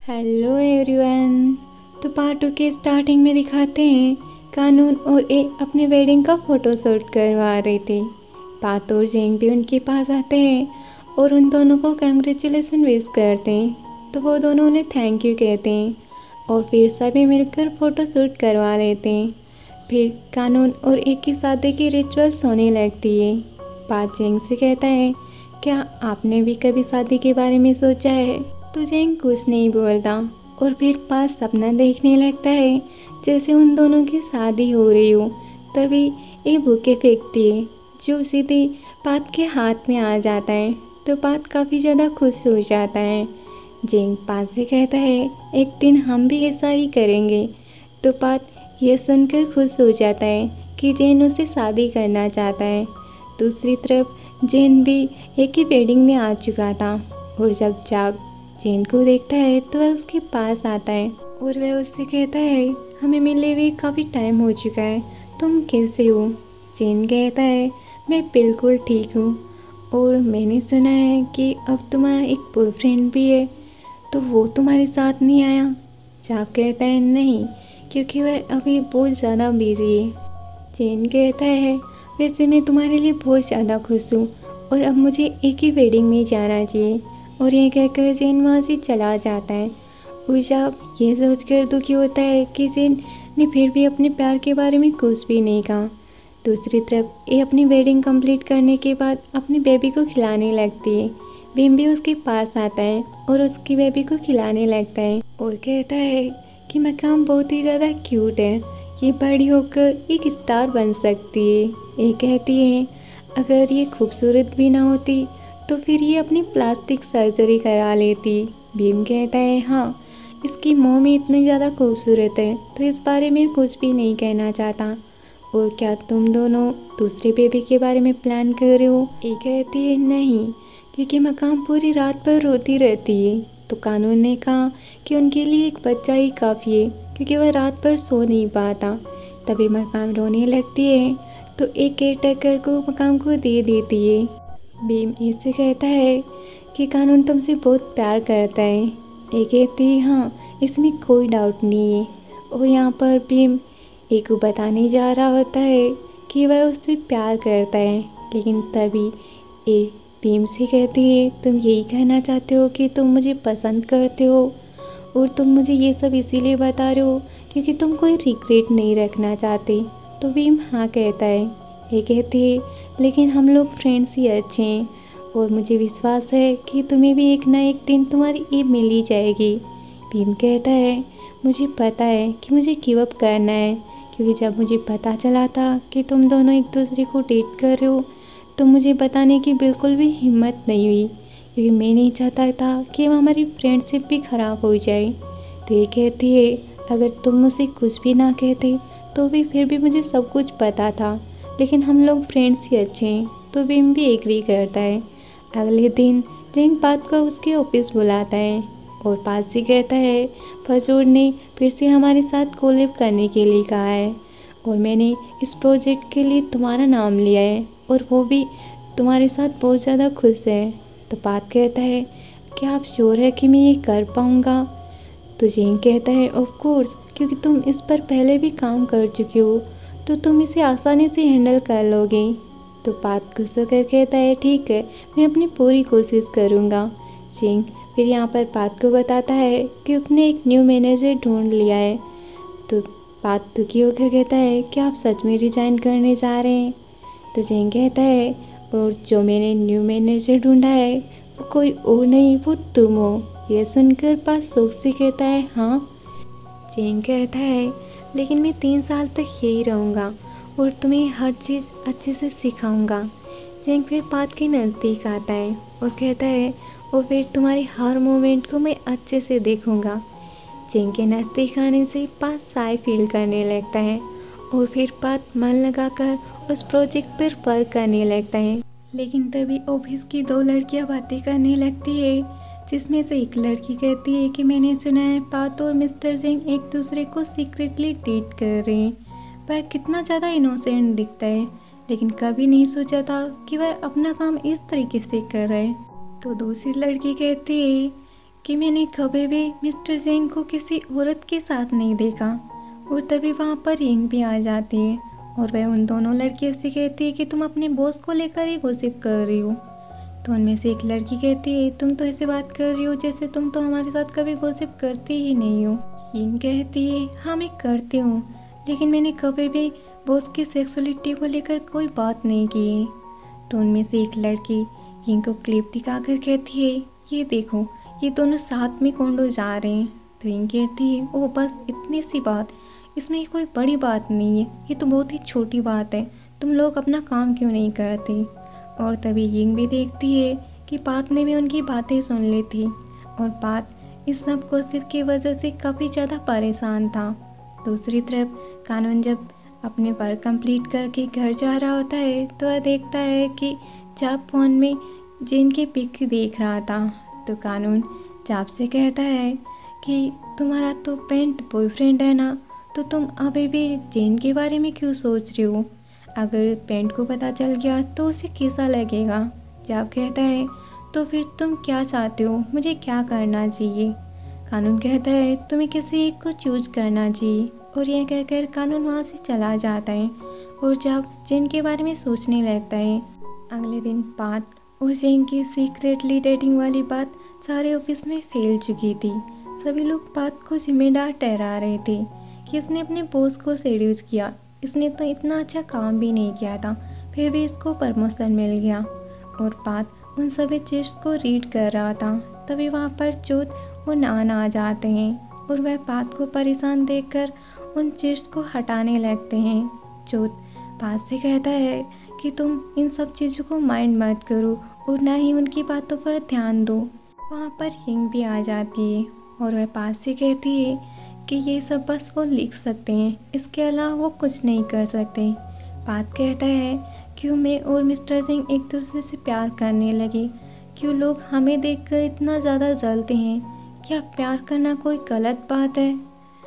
Hello everyone. तो part 2 के starting में दिखाते हैं कानून और ए अपने वेडिंग का फ़ोटो शूट करवा रही थी। पात और जेंग भी उनके पास आते हैं और उन दोनों को कंग्रेचुलेसन विश करते हैं। तो वो दोनों उन्हें थैंक यू कहते हैं और फिर सभी मिलकर फ़ोटो शूट करवा लेते हैं। फिर कानून और ए की शादी की रिचुअल्स होने लगती है। पात जेंग से कहता है, क्या आपने भी कभी शादी के बारे में सोचा है? तो जेंग कुछ नहीं बोलता और फिर पास सपना देखने लगता है जैसे उन दोनों की शादी हो रही हो। तभी एक बुके फेंकती है जो सीधे पात के हाथ में आ जाता है। तो पात काफ़ी ज़्यादा खुश हो जाता है। जेंग पात से कहता है, एक दिन हम भी ऐसा ही करेंगे। तो पात यह सुनकर खुश हो जाता है कि जेन उससे शादी करना चाहता है। दूसरी तरफ जेन भी एक ही वेडिंग में आ चुका था और जब जाग जेन को देखता है तो वह उसके पास आता है और वह उससे कहता है, हमें मिले हुए काफ़ी टाइम हो चुका है, तुम कैसे हो? जेन कहता है, मैं बिल्कुल ठीक हूँ और मैंने सुना है कि अब तुम्हारा एक बॉयफ्रेंड भी है, तो वो तुम्हारे साथ नहीं आया? जाग कहता है, नहीं, क्योंकि वह अभी बहुत ज़्यादा बिजी है। जेन कहता है, वैसे मैं तुम्हारे लिए बहुत ज़्यादा खुश हूँ और अब मुझे एक ही वेडिंग में जाना चाहिए। और ये कहकर जेन वहाँ से चला जाता है और जब ये सोचकर दुखी होता है कि जेन ने फिर भी अपने प्यार के बारे में कुछ भी नहीं कहा। दूसरी तरफ ये अपनी वेडिंग कंप्लीट करने के बाद अपनी बेबी को खिलाने लगती है। बीम भी उसके पास आता है और उसकी बेबी को खिलाने लगता है और कहता है कि मकाम बहुत ही ज़्यादा क्यूट है, ये बड़ी होकर एक स्टार बन सकती है। ये कहती है, अगर ये खूबसूरत भी ना होती तो फिर ये अपनी प्लास्टिक सर्जरी करा लेती। भीम कहता है, हाँ, इसकी मम्मी इतनी ज़्यादा खूबसूरत है तो इस बारे में कुछ भी नहीं कहना चाहता। और क्या तुम दोनों दूसरे बेबी के बारे में प्लान कर रहे हो? ये कहती है, नहीं, क्योंकि मकाम पूरी रात भर रोती रहती है। तो कानून ने कहा कि उनके लिए एक बच्चा ही काफ़ी है क्योंकि वह रात भर सो नहीं पाता। तभी मकाम रोने लगती है तो एक केयर टेकर को मकाम को दे देती है। भीम इससे कहता है कि कानून तुमसे बहुत प्यार करता है। ये कहती है, हाँ, इसमें कोई डाउट नहीं है। और यहाँ पर भीम एक को बताने जा रहा होता है कि वह उससे प्यार करता है, लेकिन तभी ए भीम से कहती है, तुम यही कहना चाहते हो कि तुम मुझे पसंद करते हो और तुम मुझे ये सब इसीलिए बता रहे हो क्योंकि तुम कोई रिग्रेट नहीं रखना चाहते? तो भीम हाँ कहता है। ये कहती है, लेकिन हम लोग फ्रेंड्स ही अच्छे हैं और मुझे विश्वास है कि तुम्हें भी एक ना एक दिन तुम्हारी ईद मिल ही जाएगी। भीम कहता है, मुझे पता है कि मुझे गिव अप करना है क्योंकि जब मुझे पता चला था कि तुम दोनों एक दूसरे को डेट कर रहे हो तो मुझे बताने की बिल्कुल भी हिम्मत नहीं हुई क्योंकि मैं नहीं चाहता था कि हमारी फ्रेंडशिप भी ख़राब हो जाए। तो ये कहती है, अगर तुम मुझसे कुछ भी ना कहते तो भी फिर भी मुझे सब कुछ पता था, लेकिन हम लोग फ्रेंड्स ही अच्छे हैं। तो भीम भी एग्री करता है। अगले दिन जेंग पात को उसके ऑफिस बुलाता है और पात से कहता है, फजूर ने फिर से हमारे साथ कोलैब करने के लिए कहा है और मैंने इस प्रोजेक्ट के लिए तुम्हारा नाम लिया है और वो भी तुम्हारे साथ बहुत ज़्यादा खुश है। तो पात कहता है, क्या आप श्योर है कि मैं ये कर पाऊँगा? तो जेंग कहता है, ऑफ कोर्स, क्योंकि तुम इस पर पहले भी काम कर चुके हो तो तुम इसे आसानी से हैंडल कर लोगे। तो पात गुस्सा कर कहता है, ठीक है, मैं अपनी पूरी कोशिश करूँगा। जेंग फिर यहाँ पर पात को बताता है कि उसने एक न्यू मैनेजर ढूंढ लिया है। तो पात दुखी होकर कहता है, क्या आप सच में रिजाइन करने जा रहे हैं? तो जेंग कहता है, और जो मैंने न्यू मैनेजर ढूंढा है वो कोई और नहीं, वो तुम हो। यह सुनकर पात शौक से कहता है, हाँ। जेंग कहता है, लेकिन मैं 3 साल तक यही रहूँगा और तुम्हें हर चीज़ अच्छे से सिखाऊंगा। जेंग फिर पात के नज़दीक आता है और कहता है, और फिर तुम्हारी हर मोमेंट को मैं अच्छे से देखूंगा। जेंग के नज़दीक आने से पात शाय फील करने लगता है और फिर पात मन लगाकर उस प्रोजेक्ट पर वर्क करने लगता है। लेकिन तभी ऑफिस की 2 लड़कियां बातें करने लगती है, जिसमें से एक लड़की कहती है कि मैंने सुना है पात और मिस्टर जेंग एक दूसरे को सीक्रेटली डेट कर रहे हैं। वह कितना ज़्यादा इनोसेंट दिखता है, लेकिन कभी नहीं सोचा था कि वह अपना काम इस तरीके से कर रहा है। तो दूसरी लड़की कहती है कि मैंने कभी भी मिस्टर जेंग को किसी औरत के साथ नहीं देखा। और तभी वहाँ पर यिंग भी आ जाती है और वह उन दोनों लड़कियों से कहती है कि तुम अपने बॉस को लेकर ही गॉसिप कर रही हो। तो उनमें से एक लड़की कहती है, तुम तो ऐसे बात कर रही हो जैसे तुम तो हमारे साथ कभी गॉसिप करती ही नहीं हो। यिंग कहती है, हाँ मैं करती हूँ, लेकिन मैंने कभी भी बॉस की सेक्सुअलिटी को लेकर कोई बात नहीं की है। तो उनमें से एक लड़की यिंग को क्लिप दिखाकर कहती है, ये देखो ये दोनों साथ में कॉन्डो जा रहे हैं। तो यिंग कहती है, ओ बस इतनी सी बात, इसमें कोई बड़ी बात नहीं है, ये तो बहुत ही छोटी बात है, तुम लोग अपना काम क्यों नहीं करते। और तभी यिंग भी देखती है कि पात ने भी उनकी बातें सुन ली थी और पात इस सब गॉसिप की वजह से काफ़ी ज़्यादा परेशान था। दूसरी तरफ कानून जब अपने वर्क कंप्लीट करके घर जा रहा होता है तो वह देखता है कि जाप फ़ोन में जेन की पिक देख रहा था। तो कानून जाप से कहता है कि तुम्हारा तो पेंट बॉयफ्रेंड है ना, तो तुम अभी भी जेन के बारे में क्यों सोच रही हो, अगर पेंट को पता चल गया तो उसे कैसा लगेगा। जाप कहता है, तो फिर तुम क्या चाहते हो, मुझे क्या करना चाहिए। कानून कहता है, तुम्हें किसी एक को चूज करना चाहिए। और यह कहकर कानून वहाँ से चला जाता है और जब जेन के बारे में सोचने लगता है। अगले दिन पात और जेन की सीक्रेटली डेटिंग वाली बात सारे ऑफिस में फैल चुकी थी। सभी लोग पात को जिम्मेदार ठहरा रहे थे कि इसने अपने बॉस को सेड्यूस किया, इसने तो इतना अच्छा काम भी नहीं किया था, फिर भी इसको प्रमोशन मिल गया। और पात उन सभी चीज़ को रीड कर रहा था। तभी वहाँ पर चोत और नान आ जाते हैं और वह पात को परेशान देखकर उन चीज़ को हटाने लगते हैं। चोत पात से कहता है कि तुम इन सब चीज़ों को माइंड मत करो और ना ही उनकी बातों पर ध्यान दो। वहाँ पर यिंग भी आ जाती है और वह पात से कहती है कि ये सब बस वो लिख सकते हैं, इसके अलावा वो कुछ नहीं कर सकते। पात कहता है, क्यों मैं और मिस्टर जेंग एक दूसरे से प्यार करने लगे, क्यों लोग हमें देखकर इतना ज़्यादा जलते हैं, क्या प्यार करना कोई गलत बात है।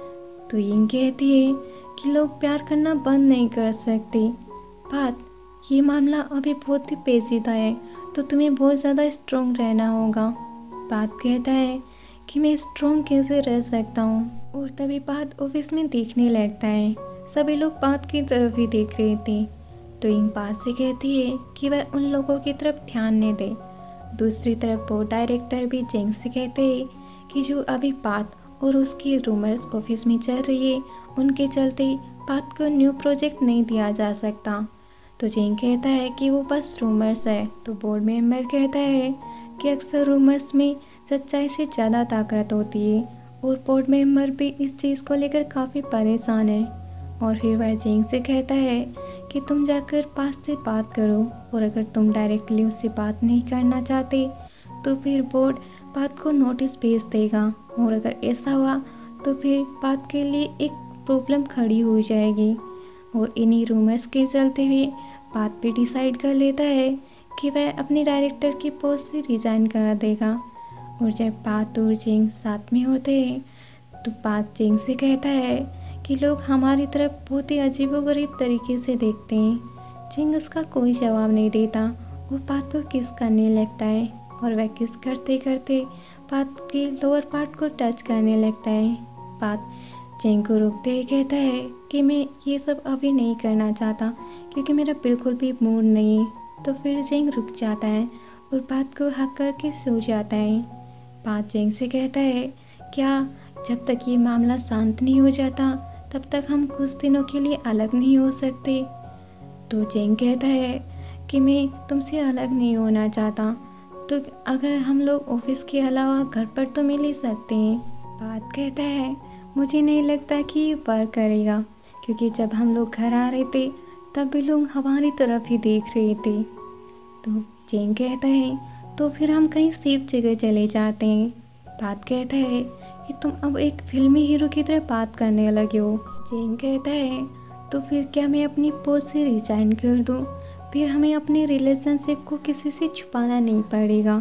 तो यिंग कहती है कि लोग प्यार करना बंद नहीं कर सकते। बात ये मामला अभी बहुत ही पेचीदा है, तो तुम्हें बहुत ज़्यादा स्ट्रॉन्ग रहना होगा। बात कहता है कि मैं स्ट्रॉन्ग कैसे रह सकता हूँ। और तभी बात ऑफिस में देखने लगता है, सभी लोग बात की तरफ ही देख रहे थे। तो यिंग बात से कहती है कि वह उन लोगों की तरफ ध्यान नहीं दे। दूसरी तरफ वो डायरेक्टर भी जेंग से कहते हैं कि जो अभी बात और उसकी रूमर्स ऑफिस में चल रही है, उनके चलते बात को न्यू प्रोजेक्ट नहीं दिया जा सकता। तो जेंग कहता है कि वो बस रूमर्स है। तो बोर्ड मेंबर कहता है कि अक्सर रूमर्स में सच्चाई से ज़्यादा ताकत होती है और बोर्ड मेंबर भी इस चीज़ को लेकर काफ़ी परेशान है। और फिर वह जेंग से कहता है कि तुम जाकर पास से बात करो और अगर तुम डायरेक्टली उससे बात नहीं करना चाहते तो फिर बोर्ड बात को नोटिस भेज देगा और अगर ऐसा हुआ तो फिर बात के लिए एक प्रॉब्लम खड़ी हो जाएगी। और इन्हीं रूमर्स के चलते हुए बात भी डिसाइड कर लेता है कि वह अपने डायरेक्टर की पोस्ट से रिज़ाइन कर देगा। और जब बात और जेंग साथ में होते हैं तो बात जेंग से कहता है कि लोग हमारी तरफ बहुत ही अजीबोगरीब तरीके से देखते हैं। जेंग उसका कोई जवाब नहीं देता, वो बात को किस करने लगता है और वह किस करते करते बात के लोअर पार्ट को टच करने लगता है। बात जेंग को रोकते ही कहता है कि मैं ये सब अभी नहीं करना चाहता क्योंकि मेरा बिल्कुल भी मूड नहीं है। तो फिर जेंग रुक जाता है और बात को हक करके सो जाता है। बात जेंग से कहता है, क्या जब तक ये मामला शांत नहीं हो जाता तब तक हम कुछ दिनों के लिए अलग नहीं हो सकते। तो जेंग कहता है कि मैं तुमसे अलग नहीं होना चाहता, तो अगर हम लोग ऑफिस के अलावा घर पर तो मिल ही सकते हैं। बात कहता है, मुझे नहीं लगता कि ये वर्क करेगा क्योंकि जब हम लोग घर आ रहे थे तब भी लोग हमारी तरफ ही देख रहे थे। तो जेंग कहता है, तो फिर हम कहीं सेफ जगह चले जाते हैं। बात कहता है कि तुम अब एक फिल्मी हीरो की तरह बात करने लगे हो। जेंग कहता है, तो फिर क्या मैं अपनी पोस्ट से रिजाइन कर दूँ, फिर हमें अपने रिलेशनशिप को किसी से छुपाना नहीं पड़ेगा।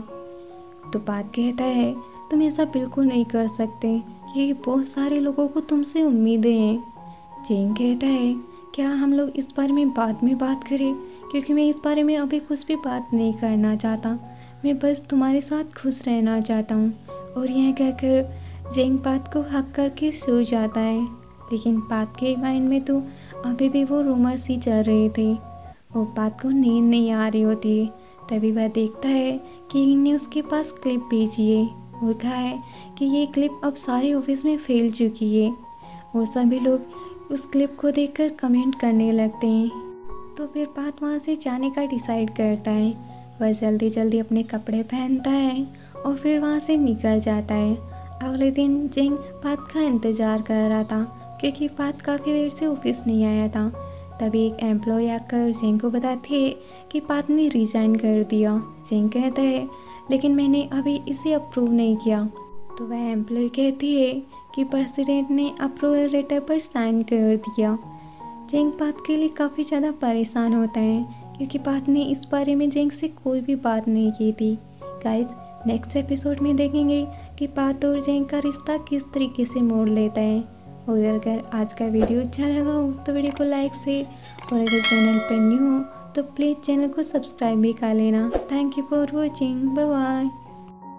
तो बात कहता है, तुम ऐसा बिल्कुल नहीं कर सकते, ये बहुत सारे लोगों को तुमसे उम्मीदें हैं। जेंग कहता है, क्या हम लोग इस बारे में बाद में बात करें, क्योंकि मैं इस बारे में अभी कुछ भी बात नहीं करना चाहता, मैं बस तुम्हारे साथ खुश रहना चाहता हूँ और यह कहकर जेंग पात को हक करके सो जाता है। लेकिन पात के माइंड में तो अभी भी वो रूमर्स ही चल रहे थे और पात को नींद नहीं आ रही होती। तभी वह देखता है कि किंग ने उसके पास क्लिप भेजी है और कहा है कि ये क्लिप अब सारे ऑफिस में फैल चुकी है और सभी लोग उस क्लिप को देखकर कमेंट करने लगते हैं। तो फिर पात वहाँ से जाने का डिसाइड करता है। वह जल्दी जल्दी अपने कपड़े पहनता है और फिर वहाँ से निकल जाता है। अगले दिन जेंग पात का इंतज़ार कर रहा था क्योंकि पात काफ़ी देर से ऑफिस नहीं आया था। तभी एक एम्प्लॉय आकर जेंग को बताती है कि पात ने रिज़ाइन कर दिया। जेंग कहता है लेकिन मैंने अभी इसे अप्रूव नहीं किया। तो वह एम्प्लॉय कहती है कि प्रेसिडेंट ने अप्रूवल लेटर पर साइन कर दिया। जेंग पात के लिए काफ़ी ज़्यादा परेशान होता है क्योंकि पात ने इस बारे में जेंग से कोई भी बात नहीं की थी। गाइस, नेक्स्ट एपिसोड में देखेंगे कि पात और जेंग का रिश्ता किस तरीके से मोड़ लेता है। और अगर आज का वीडियो अच्छा लगा हो तो वीडियो को लाइक से, और अगर चैनल पर न्यू हो तो प्लीज़ चैनल को सब्सक्राइब भी कर लेना। Thank you for watching. Bye bye.